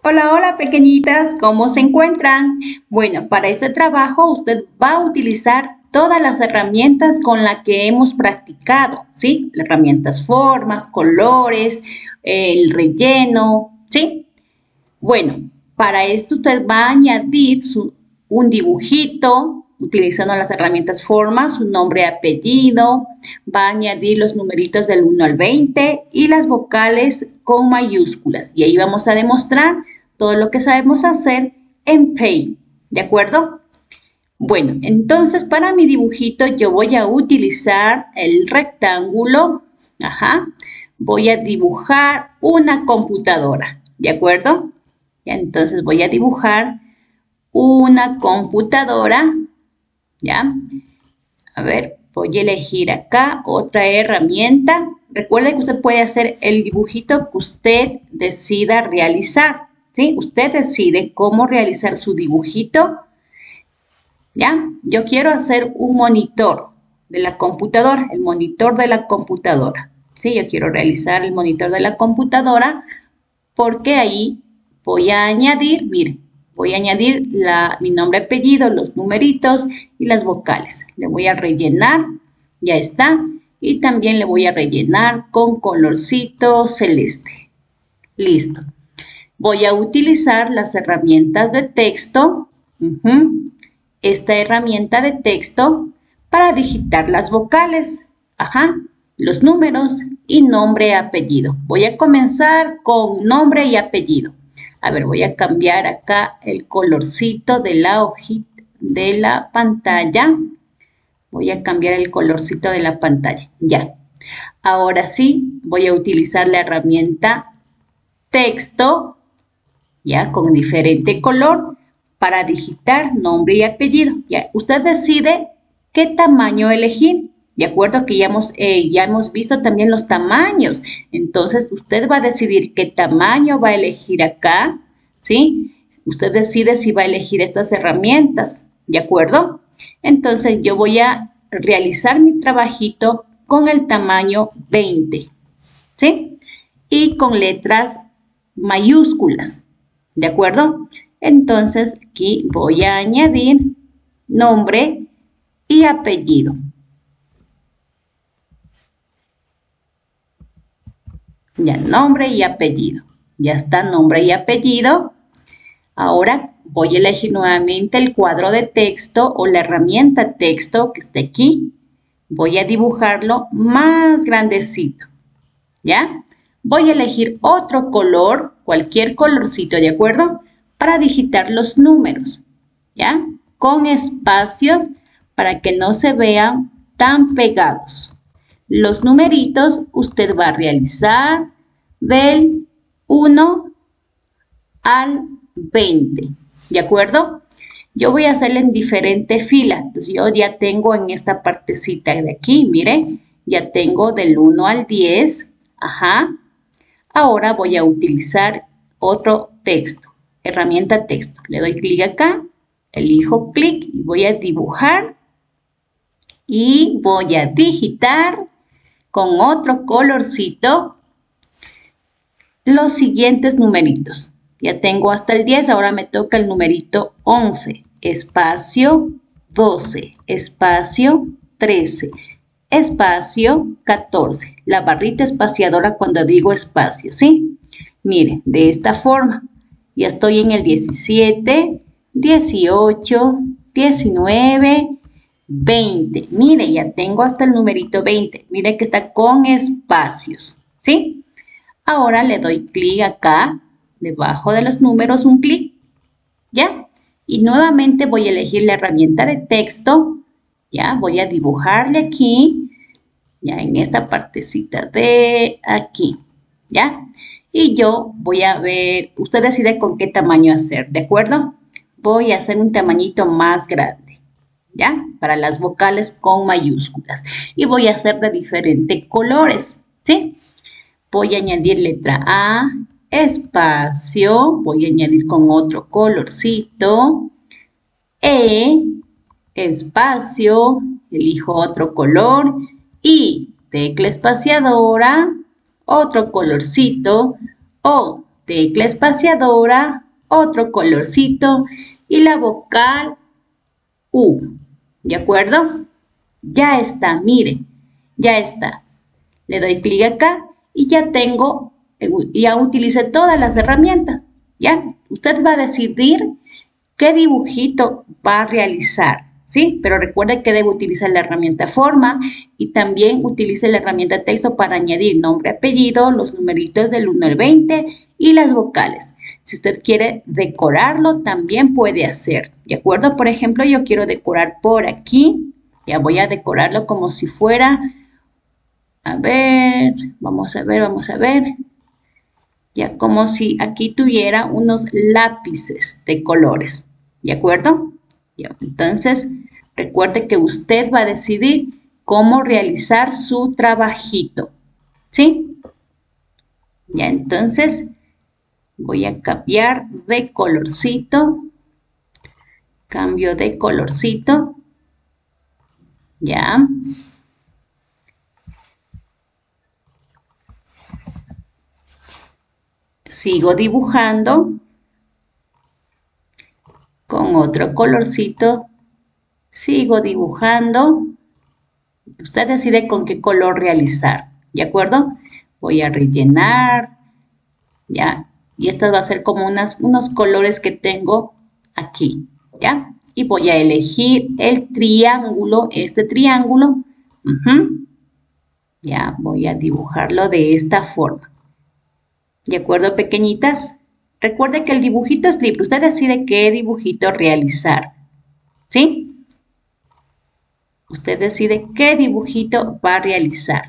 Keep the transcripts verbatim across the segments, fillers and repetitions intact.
Hola, hola pequeñitas, ¿cómo se encuentran? Bueno, para este trabajo usted va a utilizar todas las herramientas con las que hemos practicado, ¿sí? Las herramientas formas, colores, el relleno, ¿sí? Bueno, para esto usted va a añadir su, un dibujito utilizando las herramientas formas, su nombre y apellido, va a añadir los numeritos del uno al veinte y las vocales con mayúsculas. Y ahí vamos a demostrar todo lo que sabemos hacer en Paint, ¿de acuerdo? Bueno, entonces para mi dibujito yo voy a utilizar el rectángulo, ajá, voy a dibujar una computadora, ¿de acuerdo? Ya, entonces voy a dibujar una computadora, ¿ya? A ver, voy a elegir acá otra herramienta. Recuerde que usted puede hacer el dibujito que usted decida realizar, ¿sí? Usted decide cómo realizar su dibujito, ¿ya? Yo quiero hacer un monitor de la computadora, el monitor de la computadora, ¿sí? Yo quiero realizar el monitor de la computadora porque ahí voy a añadir, mire, voy a añadir la, mi nombre, apellido, los numeritos y las vocales. Le voy a rellenar, ya está. Y también le voy a rellenar con colorcito celeste. Listo. Voy a utilizar las herramientas de texto, uh-huh, esta herramienta de texto para digitar las vocales, ajá, los números y nombre y apellido. Voy a comenzar con nombre y apellido. A ver, voy a cambiar acá el colorcito de la hojita de la pantalla. Voy a cambiar el colorcito de la pantalla. Ya. Ahora sí, voy a utilizar la herramienta texto, ya, con diferente color para digitar nombre y apellido. Ya, usted decide qué tamaño elegir. De acuerdo que ya hemos, eh, ya hemos visto también los tamaños. Entonces, usted va a decidir qué tamaño va a elegir acá, ¿sí? Usted decide si va a elegir estas herramientas, ¿de acuerdo? Entonces, yo voy a realizar mi trabajito con el tamaño veinte, ¿sí? Y con letras mayúsculas, ¿de acuerdo? Entonces, aquí voy a añadir nombre y apellido. Ya, nombre y apellido. Ya está, nombre y apellido. Ahora voy a elegir nuevamente el cuadro de texto o la herramienta texto que está aquí. Voy a dibujarlo más grandecito, ¿ya? Voy a elegir otro color, cualquier colorcito, ¿de acuerdo? Para digitar los números, ¿ya? Con espacios para que no se vean tan pegados. Los numeritos usted va a realizar del uno al veinte, ¿de acuerdo? Yo voy a hacerle en diferentes filas. Entonces yo ya tengo en esta partecita de aquí, mire, ya tengo del uno al diez, ajá. Ahora voy a utilizar otro texto, herramienta texto. Le doy clic acá, elijo clic y voy a dibujar y voy a digitar con otro colorcito los siguientes numeritos. Ya tengo hasta el diez, ahora me toca el numerito once, espacio doce, espacio trece, espacio catorce. La barrita espaciadora cuando digo espacio, ¿sí? Miren, de esta forma. Ya estoy en el diecisiete, dieciocho, diecinueve, veinte. Mire, ya tengo hasta el numerito veinte. Mire que está con espacios, ¿sí? Ahora le doy clic acá, debajo de los números, un clic, ¿ya? Y nuevamente voy a elegir la herramienta de texto, ¿ya? Voy a dibujarle aquí, ya en esta partecita de aquí, ¿ya? Y yo voy a ver, usted decide con qué tamaño hacer, ¿de acuerdo? Voy a hacer un tamañito más grande, ¿ya? Para las vocales con mayúsculas. Y voy a hacer de diferentes colores, ¿sí? Voy a añadir letra A, espacio, voy a añadir con otro colorcito, E, espacio, elijo otro color y tecla espaciadora, otro colorcito, O, tecla espaciadora, otro colorcito y la vocal U. ¿De acuerdo? Ya está, mire, ya está. Le doy clic acá y ya tengo, ya utilicé todas las herramientas. ¿Ya? Usted va a decidir qué dibujito va a realizar, ¿sí? Pero recuerde que debe utilizar la herramienta forma y también utilice la herramienta texto para añadir nombre, apellido, los numeritos del uno al veinte y las vocales. Si usted quiere decorarlo, también puede hacer, ¿de acuerdo? Por ejemplo, yo quiero decorar por aquí. Ya voy a decorarlo como si fuera, a ver, vamos a ver, vamos a ver. Ya como si aquí tuviera unos lápices de colores, ¿de acuerdo? Ya, entonces, recuerde que usted va a decidir cómo realizar su trabajito, ¿sí? Ya, entonces, voy a cambiar de colorcito, cambio de colorcito, ya. Sigo dibujando con otro colorcito, sigo dibujando. Usted decide con qué color realizar, ¿de acuerdo? Voy a rellenar, ¿ya? Y esto va a ser como unas, unos colores que tengo aquí, ¿ya? Y voy a elegir el triángulo, este triángulo. Uh-huh. Ya, voy a dibujarlo de esta forma. ¿De acuerdo, pequeñitas? Recuerde que el dibujito es libre. Usted decide qué dibujito realizar, ¿sí? Usted decide qué dibujito va a realizar.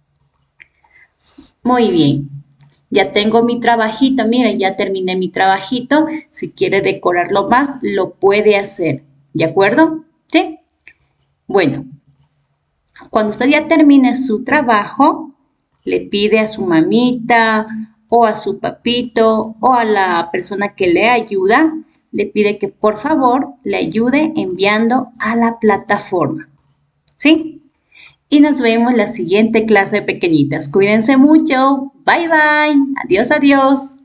Muy bien. Ya tengo mi trabajito. Miren, ya terminé mi trabajito. Si quiere decorarlo más, lo puede hacer. ¿De acuerdo? ¿Sí? Bueno, cuando usted ya termine su trabajo, le pide a su mamita o a su papito o a la persona que le ayuda, le pide que por favor le ayude enviando a la plataforma. ¿Sí? Y nos vemos en la siguiente clase, pequeñitas. Cuídense mucho. Bye, bye. Adiós, adiós.